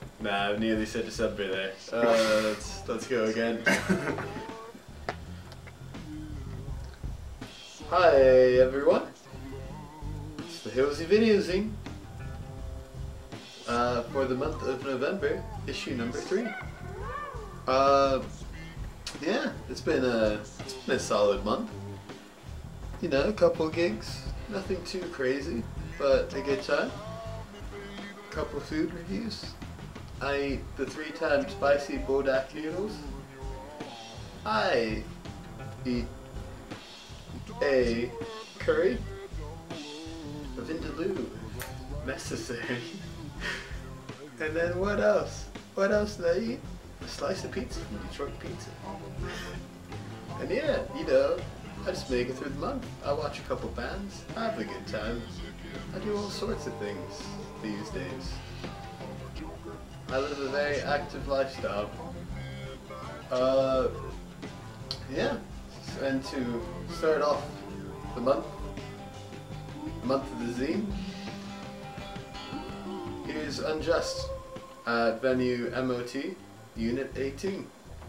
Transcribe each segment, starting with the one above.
Nah, I nearly said December there. Let's go again. Hi everyone. It's the Hillsy Video Zine. For the month of November, issue number 3. Yeah, it's been a solid month. You know, a couple gigs, nothing too crazy, but a good time. Couple food reviews. I ate the 3-time spicy Buldak noodles. I eat a curry, a Vindaloo, if necessary. And then what else? What else did I eat? A slice of pizza from Detroit Pizza. And yeah, you know, I just make it through the month. I watch a couple bands, I have a good time. I do all sorts of things these days. I live a very active lifestyle. Yeah, and to start off the month of the zine, here's Unjust at venue MOT, Unit 18.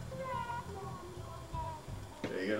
There you go.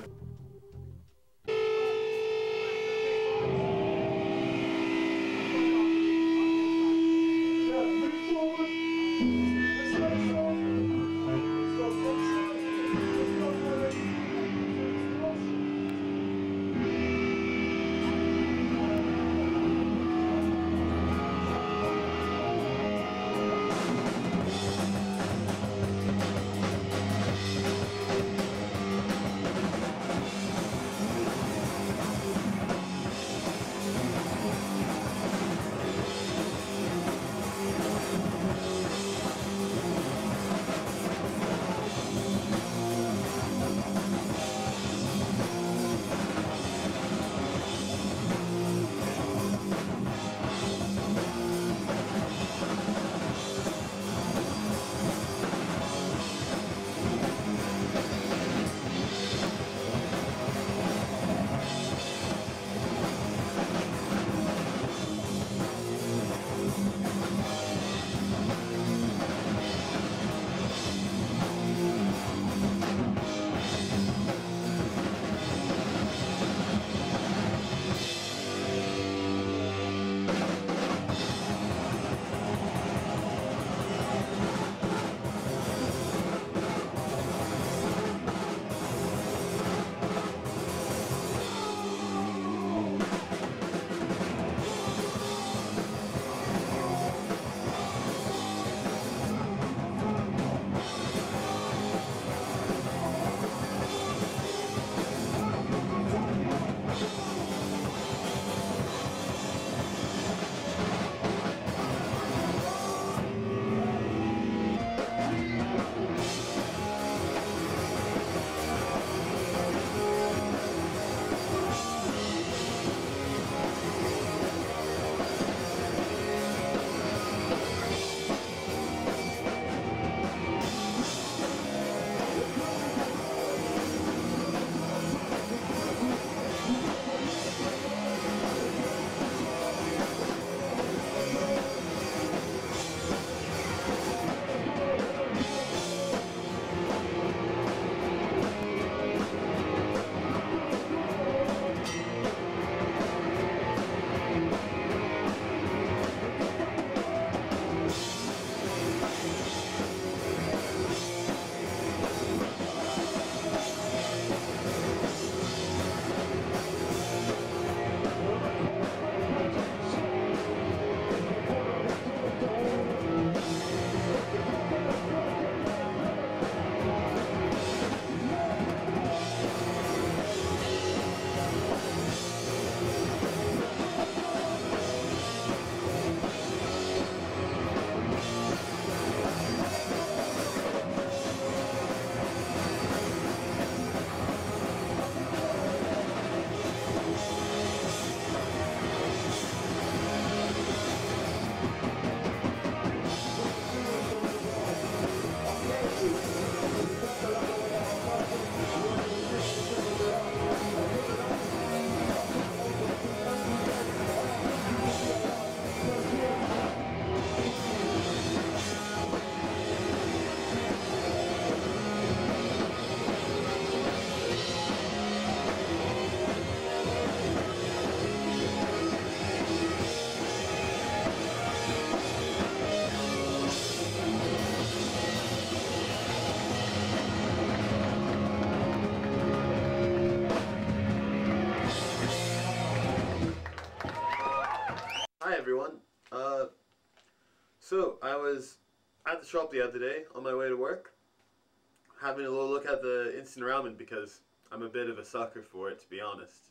was at the shop the other day on my way to work, having a little look at the instant ramen because I'm a bit of a sucker for it, to be honest.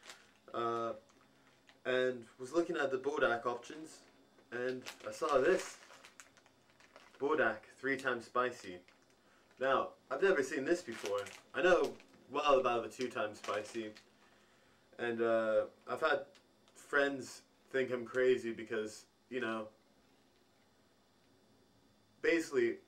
And was looking at the Buldak options, and I saw this. Buldak 3 times spicy. Now, I've never seen this before. I know well about the 2 times spicy, and I've had friends think I'm crazy because, you know, basically,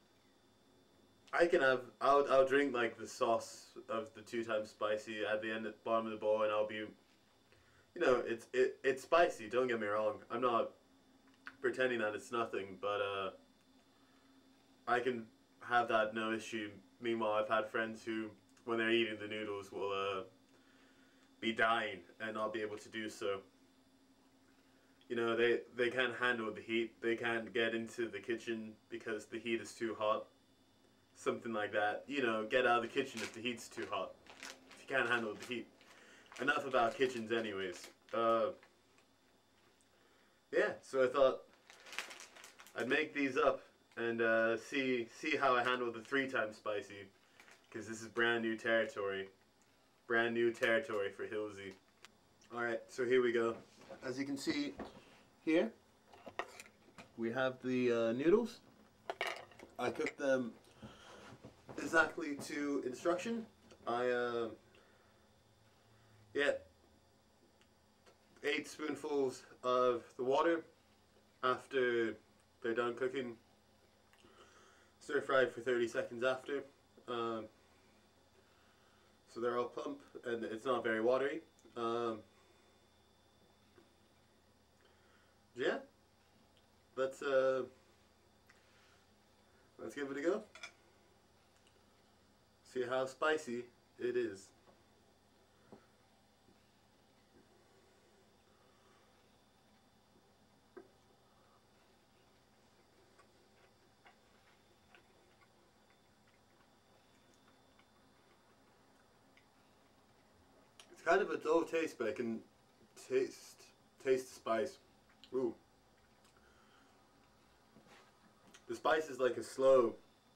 I'll drink like the sauce of the 2 times spicy at the end, at the bottom of the bowl, and I'll be, you know, it's spicy. Don't get me wrong. I'm not pretending that it's nothing, but I can have that no issue. Meanwhile, I've had friends who, when they're eating the noodles, will be dying and not be able to do so. You know, they can't handle the heat. They can't get into the kitchen because the heat is too hot. Something like that. You know, get out of the kitchen if the heat's too hot. If you can't handle the heat. Enough about kitchens anyways. Yeah, so I thought I'd make these up and see how I handle the 3 times spicy. Because this is brand new territory. Brand new territory for Hillsy. Alright, so here we go. As you can see here, we have the noodles. I cooked them exactly to instruction. Yeah, 8 spoonfuls of the water after they're done cooking. Stir fried for 30 seconds after. So they're all plump and it's not very watery. Yeah, let's give it a go. See how spicy it is. It's kind of a dull taste, but I can taste the spice. Ooh. The spice is like a slow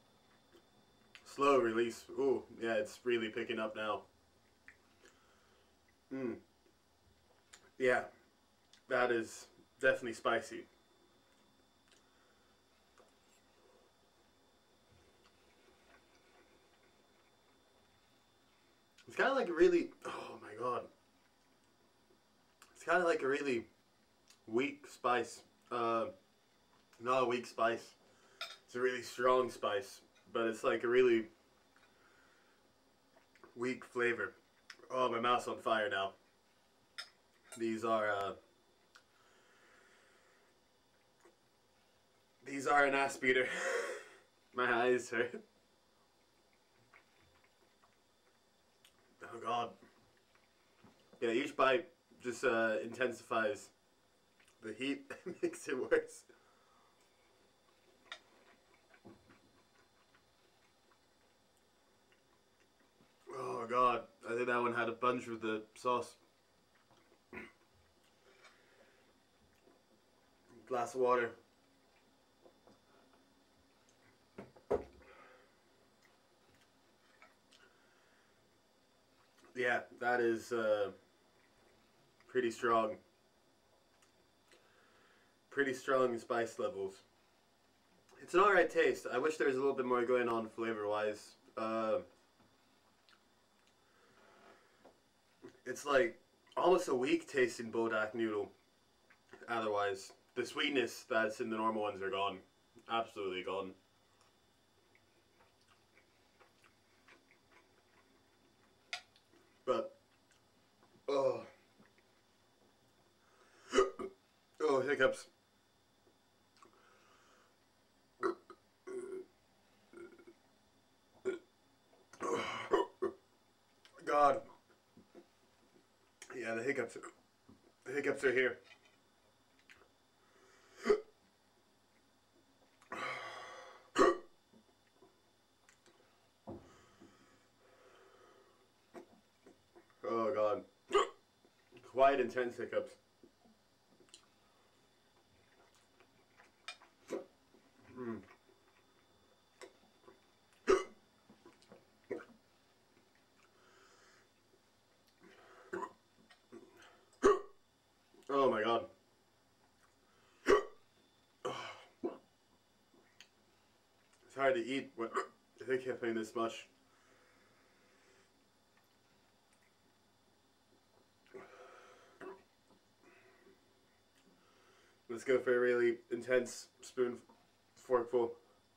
release. Ooh, yeah, it's really picking up now. Yeah, that is definitely spicy. It's kind of like a really, oh my god. It's kind of like a really weak spice. Not a weak spice. It's a really strong spice, but it's like a really weak flavor. Oh, my mouth's on fire now. These are an ass beater. My eyes hurt. Oh god. Yeah, each bite just intensifies the heat. Makes it worse. Oh god, I think that one had a bunch with the sauce. Glass of water. Yeah, that is pretty strong. Pretty strong spice levels. It's an alright taste. I wish there was a little bit more going on flavor wise. It's like almost a weak tasting Buldak noodle. Otherwise, the sweetness that's in the normal ones are gone. Absolutely gone. But, oh, oh, hiccups. God. Yeah, the hiccups are here. Oh god. Quite intense hiccups. Oh my god. It's hard to eat when I can't pay this much. Let's go for a really intense forkful.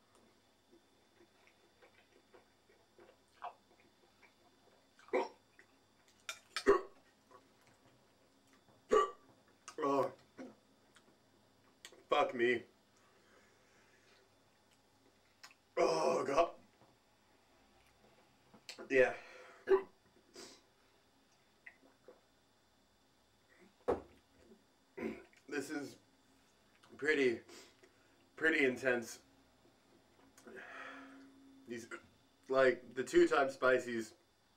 Oh, fuck me. Oh god. Yeah. This is pretty intense. These, like, the 2-time spicies.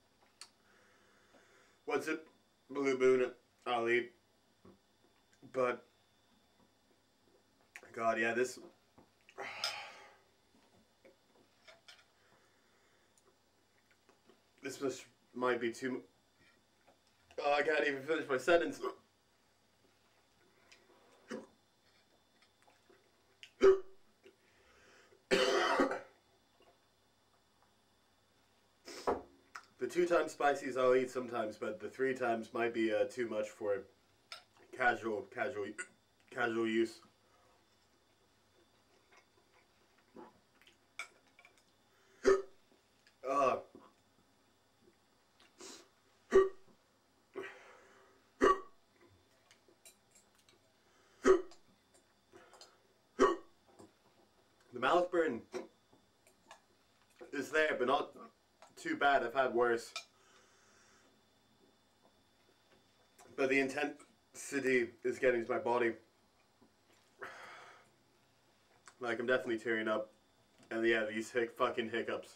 Once it Blue Moon, I'll eat. But, god, yeah, this. This might be too. Oh, I can't even finish my sentence. The 2-time spices I'll eat sometimes, but the 3 times might be too much for casual use. The mouth burn is there, but not too bad. I've had worse. But the intensity is getting to my body. Like, I'm definitely tearing up. And yeah, these fucking hiccups.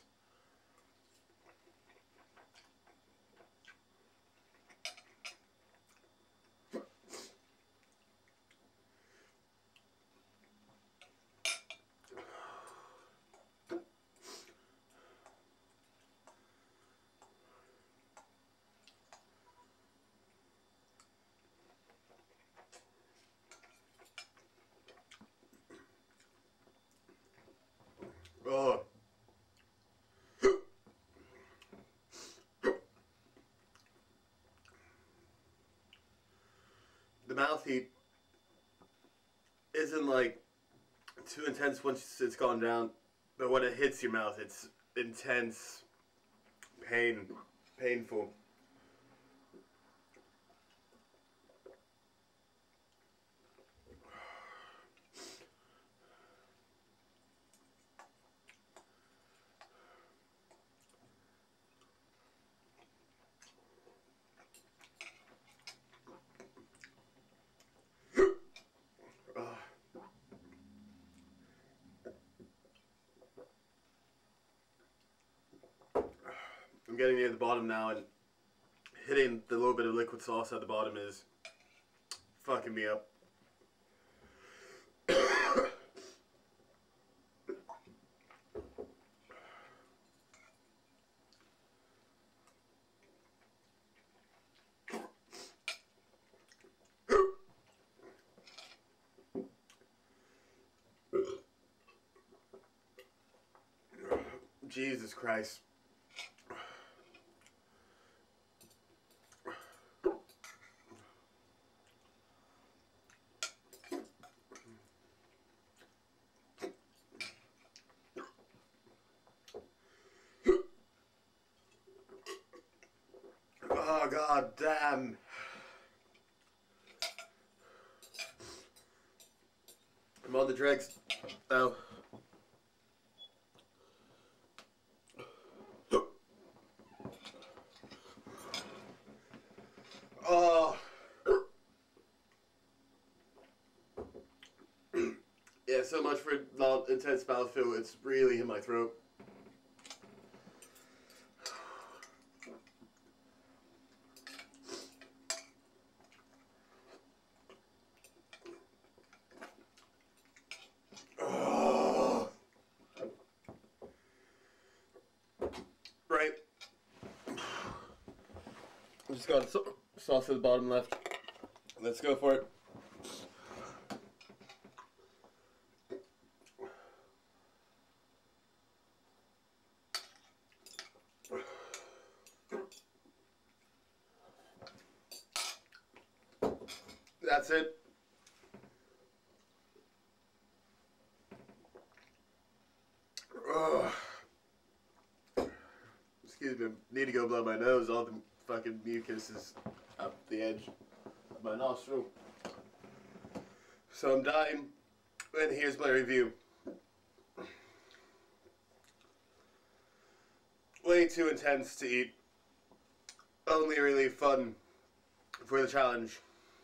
Oh. The mouth heat isn't like too intense once it's gone down, but when it hits your mouth, it's intense, painful. I'm getting near the bottom now, and hitting the little bit of liquid sauce at the bottom is fucking me up. Jesus Christ. Oh god damn. I'm on the dregs. Ow. Oh. Yeah, so much for not intense mouthfeel, it's really in my throat. Oh. Right. I've just got sauce at the bottom left. Let's go for it. That's it. Ugh. Excuse me, I need to go blow my nose. All the fucking mucus is up the edge of my nostril. So I'm dying, and here's my review. Way too intense to eat. Only really fun for the challenge.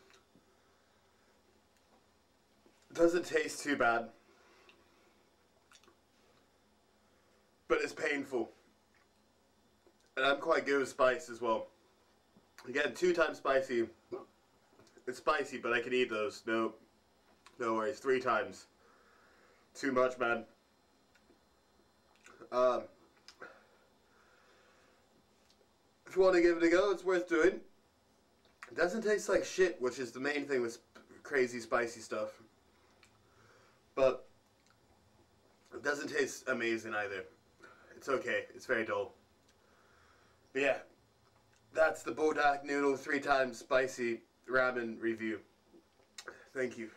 Doesn't taste too bad, but it's painful. And I'm quite good with spice as well. Again, 2 times spicy. It's spicy, but I can eat those. No worries. 3 times. Too much, man. If you want to give it a go, it's worth doing. It doesn't taste like shit, which is the main thing with crazy spicy stuff. But it doesn't taste amazing either. It's okay. It's very dull. But yeah, that's the Buldak noodle 3 times spicy ramen review. Thank you.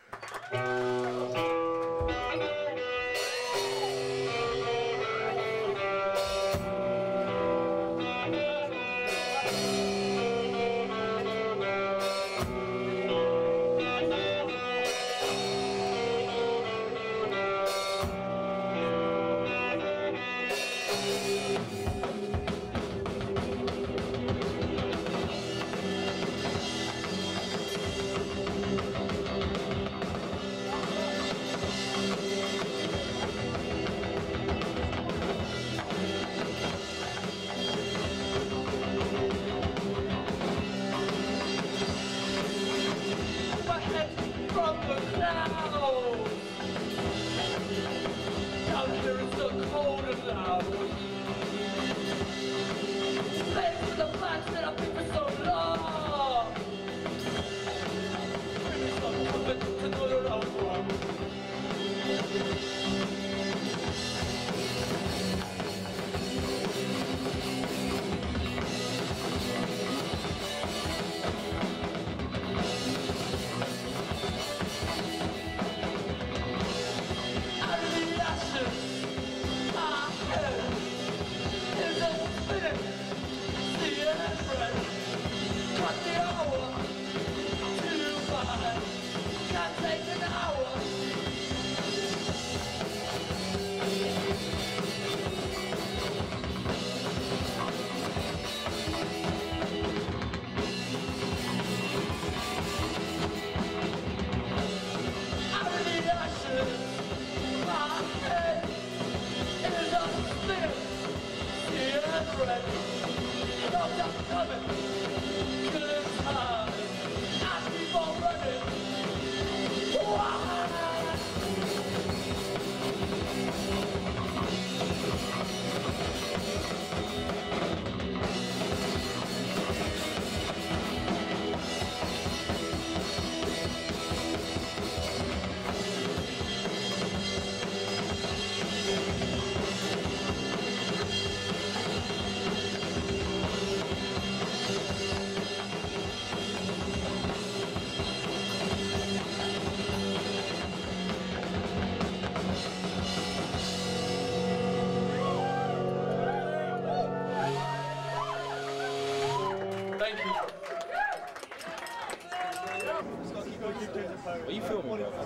What are you filming, bro?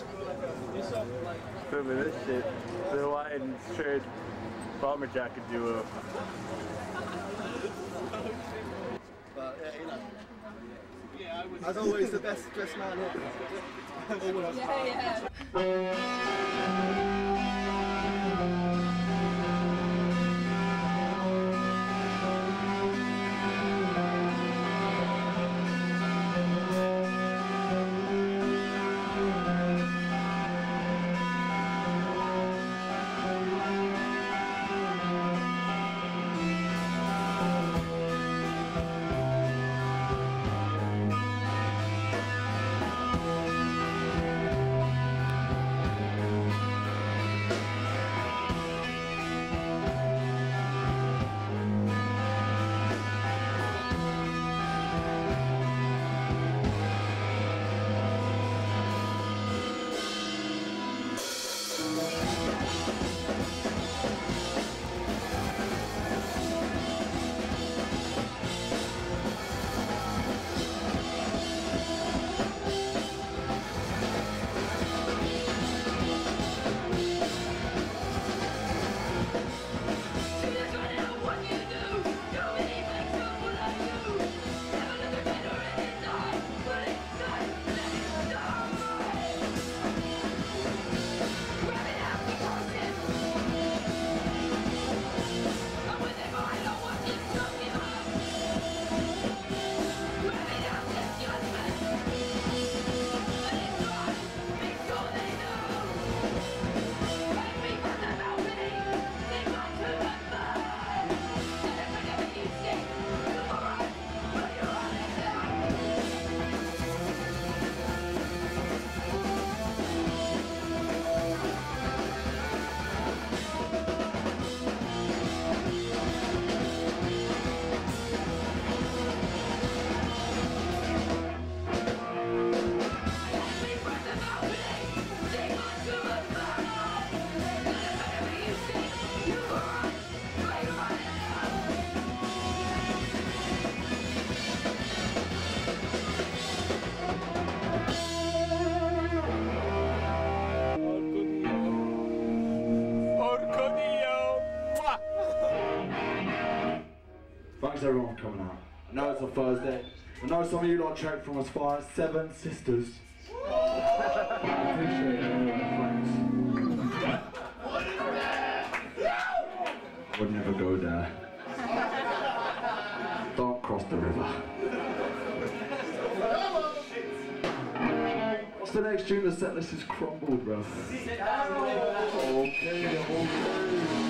Filming this shit. The Hawaiian shirt bomber jacket duo. But yeah, you know. As always, the best dressed man here. Always. Yeah. thanks everyone for coming out. I know it's a Thursday. I know some of you lot checked from as far as 7 Sisters. I appreciate it, thanks. Would never go there. Don't cross the river. What's the next tune? The set list is crumbled, bro. Okay.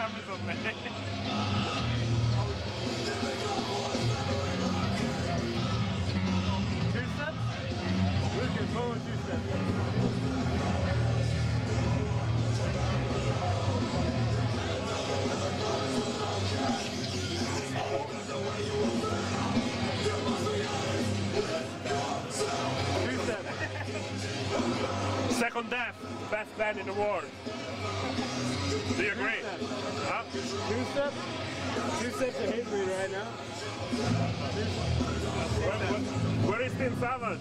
cameras on me. Two steps? Lucas, forward 2 steps. Second death, best band in the world. Do you agree? Huh? 2 steps? 2 steps ahead of me right now. Where is Team Tavern?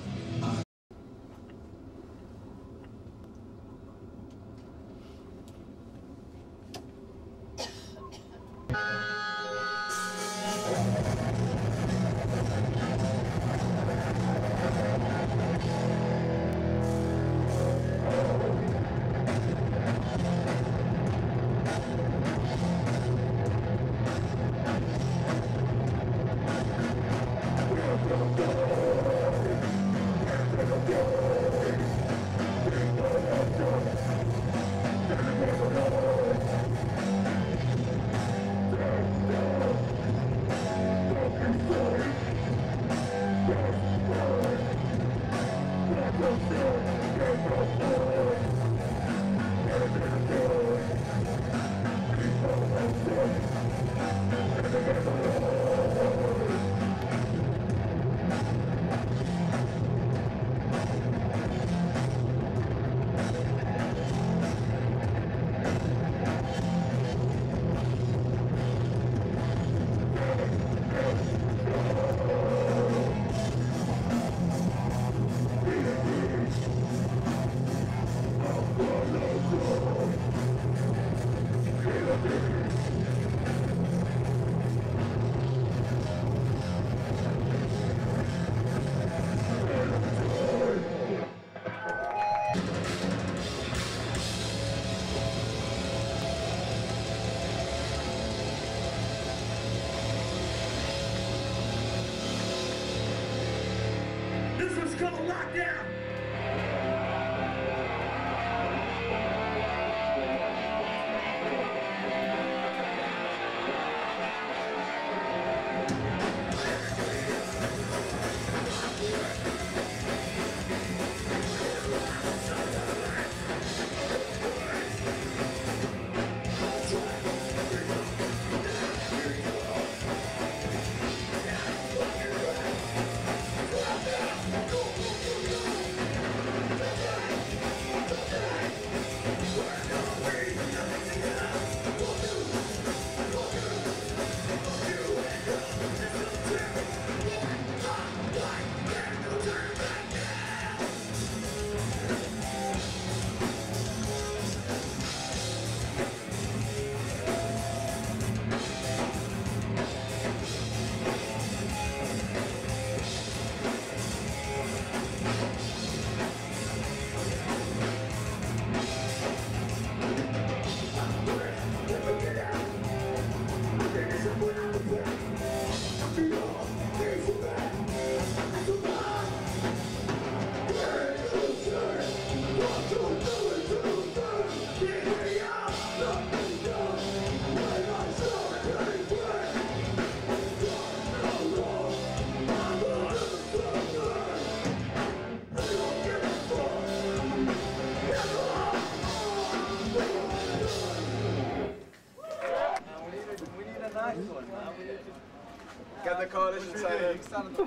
Get the coalition sign.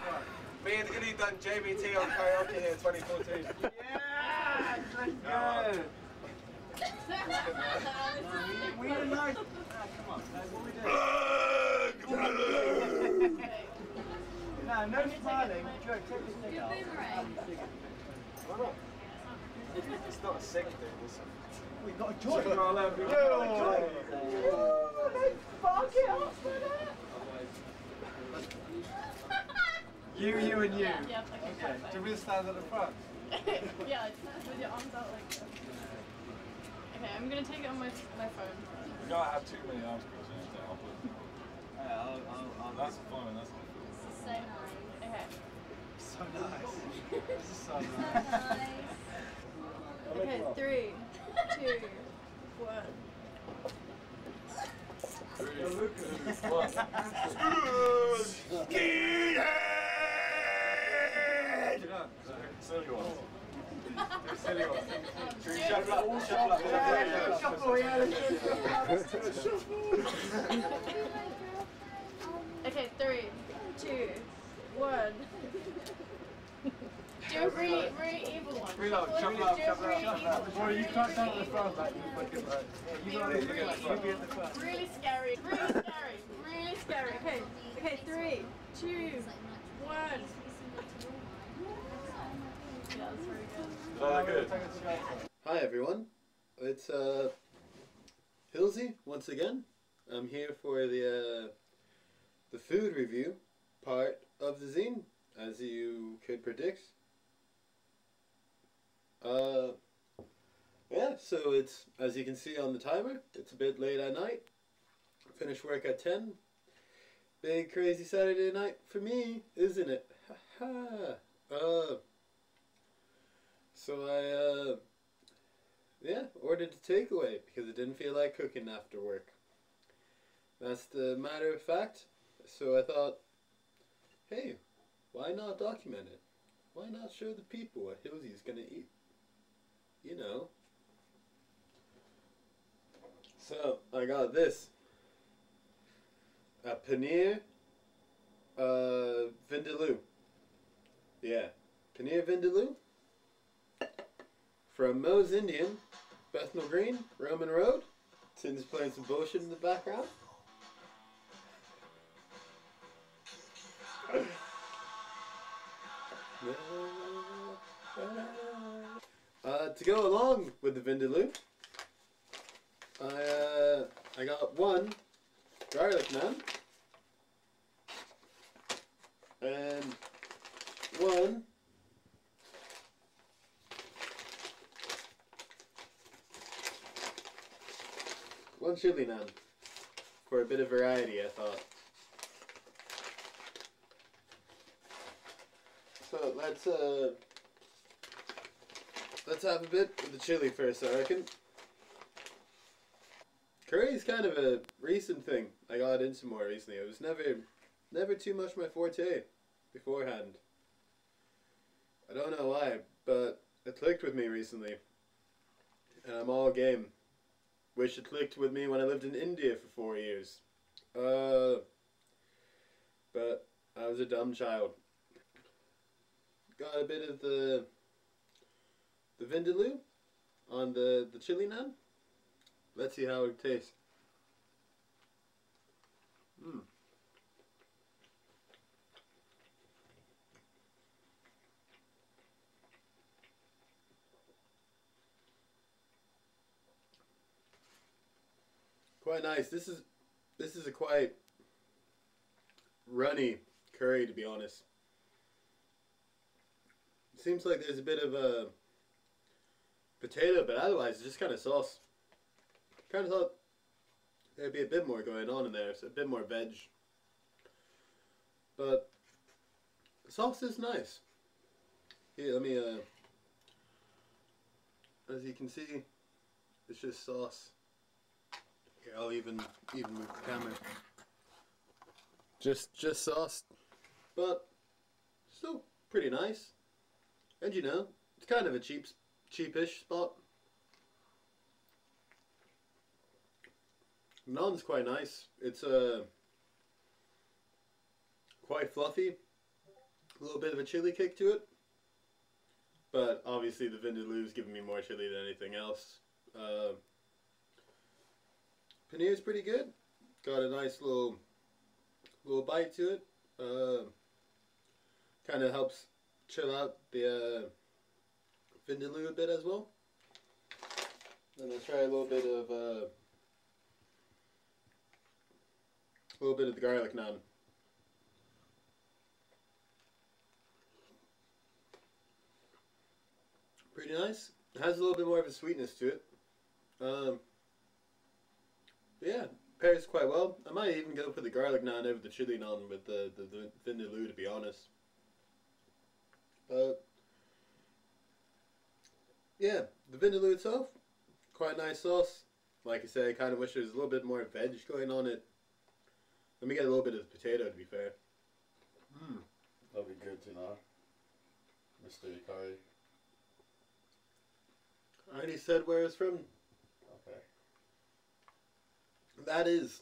Me and Illy done JBT on karaoke here in 2014. Yeah! Let's go! We need a nice... come on, that's what we do. No, no smiling. Joe, take this thing out. Why not? It's not a sick thing, it's a... We got a joint. We're all over. Fuck it up for that! You and you. Yeah, okay. Do we stand at the front? Yeah, with your arms out like that. Okay, I'm gonna take it on my phone. We gotta have too many arms pictures now, but that's fine, that's fine. This is so nice. Okay. So nice. This is so nice. Okay, 3, 2, 1. tell you what. Okay, 3, 2, 1. Do a really, really evil one. Reload, shuffle up, shuffle up. Boy, you can't stand at the front, like you fucking right. You gotta be at the front. Really scary, really scary, really scary. Okay, okay, 3, 2, 1. Yeah, that's very good. Oh, good. Hi everyone, it's Hillsy once again. I'm here for the food review part of the zine, as you could predict. Yeah, so it's, as you can see on the timer, it's a bit late at night. Finish work at 10. Big crazy Saturday night for me, isn't it? So I yeah, ordered a takeaway because I didn't feel like cooking after work. That's the matter of fact. So I thought, hey, why not document it? Why not show the people what Hillsy's gonna eat? You know. So I got this. A paneer Vindaloo. Yeah. Paneer Vindaloo. From Moe's Indian, Bethnal Green, Roman Road. Tim's playing some bullshit in the background. To go along with the Vindaloo, I got one garlic naan and one chili naan for a bit of variety, I thought. So let's have a bit of the chili first, I reckon. Curry is kind of a recent thing I got into more recently. It was never too much my forte beforehand. I don't know why, but it clicked with me recently. And I'm all game. Wish it clicked with me when I lived in India for 4 years. But I was a dumb child. Got a bit of the Vindaloo on the chili naan. Let's see how it tastes. Quite nice. This is a quite runny curry, to be honest. Seems like there's a bit of a potato, but otherwise it's just kind of sauce. Kind of thought there'd be a bit more going on in there, so a bit more veg. But the sauce is nice. Here, let me, as you can see, it's just sauce. Here, I'll even move the camera. Just sauce, but still pretty nice. And you know, it's kind of a cheapish spot. Naan's quite nice. It's quite fluffy. A little bit of a chili kick to it. But obviously the Vindaloo's giving me more chili than anything else. Paneer's pretty good. Got a nice little bite to it. Kind of helps chill out the Vindaloo a bit as well. Then I'll try a little bit of the garlic naan. Pretty nice. It has a little bit more of a sweetness to it. Yeah, pairs quite well. I might even go for the garlic naan over the chili naan with the Vindaloo, to be honest. Yeah, the Vindaloo itself, quite nice sauce. Like I say, I kind of wish there was a little bit more veg going on it. Let me get a little bit of the potato, to be fair. That'll be good to know. Mr. Curry. I already said where it's from. Okay. That is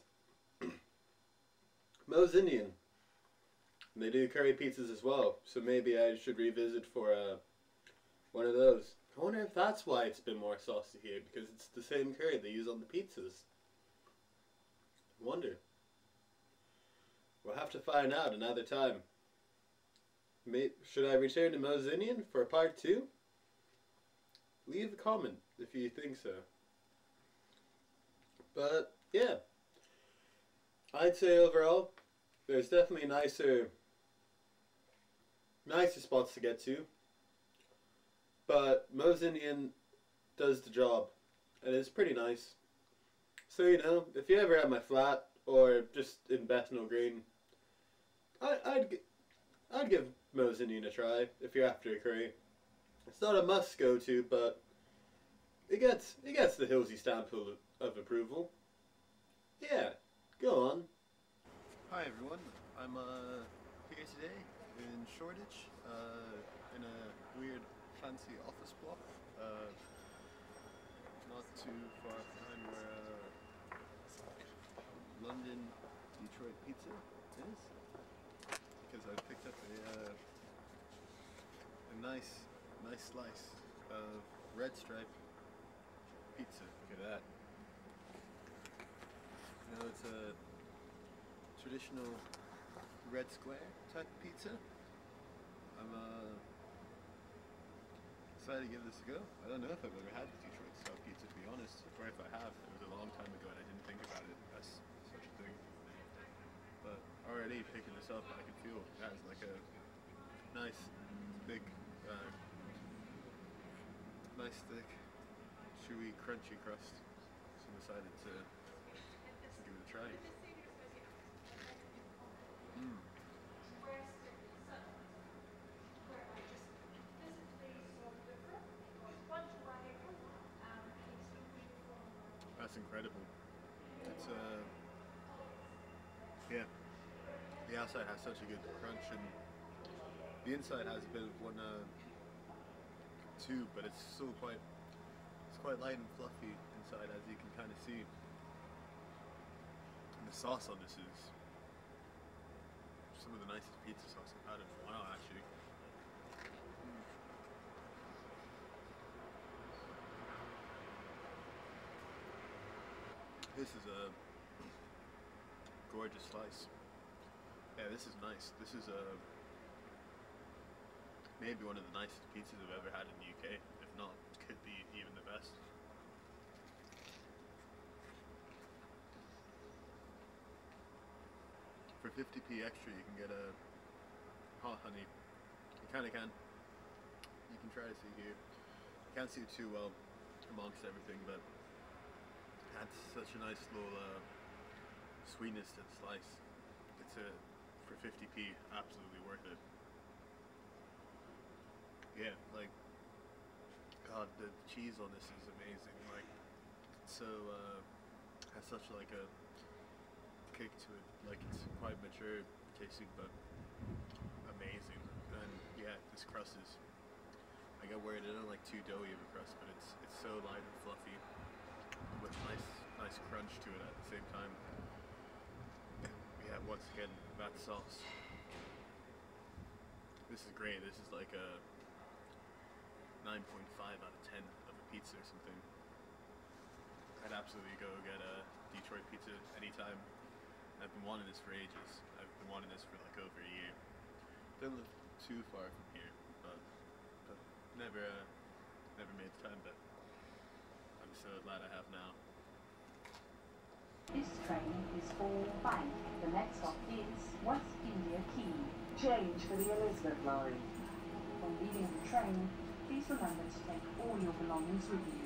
Moe's Indian. And they do curry pizzas as well, so maybe I should revisit for one of those. I wonder if that's why it's been more saucy here, because it's the same curry they use on the pizzas. I wonder. We'll have to find out another time. Should I return to Moe's Indian for part 2? Leave a comment if you think so. But yeah, I'd say overall, there's definitely nicer spots to get to. But Moe's Indian does the job, and it's pretty nice. So, you know, if you ever at my flat or just in Bethnal Green, I'd give Moe's Indian a try if you're after a curry. It's not a must go to, but it gets the Hillsy stamp of approval. Yeah, go on. Hi everyone, I'm here today in Shoreditch, in a weird fancy office block, not too far behind where London Detroit Pizza is, because I picked up a nice slice of red stripe pizza. Look at that. You know, it's a traditional red square type pizza. I'm excited to give this a go. I don't know if I've ever had Detroit style pizza, to be honest, or if I have. It was a long time ago and I didn't think about it as such a thing. But already picking this up, I can feel it has like a nice, big, nice thick, chewy, crunchy crust. So I'm excited to give it a try. That's incredible. It's yeah. The outside has such a good crunch, and the inside has a bit of one too, but it's still quite light and fluffy inside, as you can kind of see. And the sauce on this is some of the nicest pizza sauce I've had in a while, actually. This is a gorgeous slice. Yeah, this is nice. This is maybe one of the nicest pizzas I've ever had in the UK. If not, could be even the best. For 50p extra, you can get a hot honey. You kind of can. You can try to see here. You can't see it too well amongst everything, but it adds such a nice little sweetness to the slice. It's for 50p, absolutely worth it. Yeah, like, God, the cheese on this is amazing. Like, it's so has such like a kick to it. Like, it's quite mature tasting, but amazing. And yeah, this crust is, I get worried I don't like too doughy of a crust, but it's so light and fluffy with nice crunch to it at the same time. Yeah, once again, that sauce. This is great. This is like a 9.5 out of 10 of a pizza or something. I'd absolutely go get a Detroit pizza anytime. I've been wanting this for ages. I've been wanting this for like over a year. Don't live too far from here, but never made the time, but I'm so glad I have now. This train is for Bank. The next stop is West India Quay. Change for the Elizabeth line. When leaving the train, please remember to take all your belongings with you.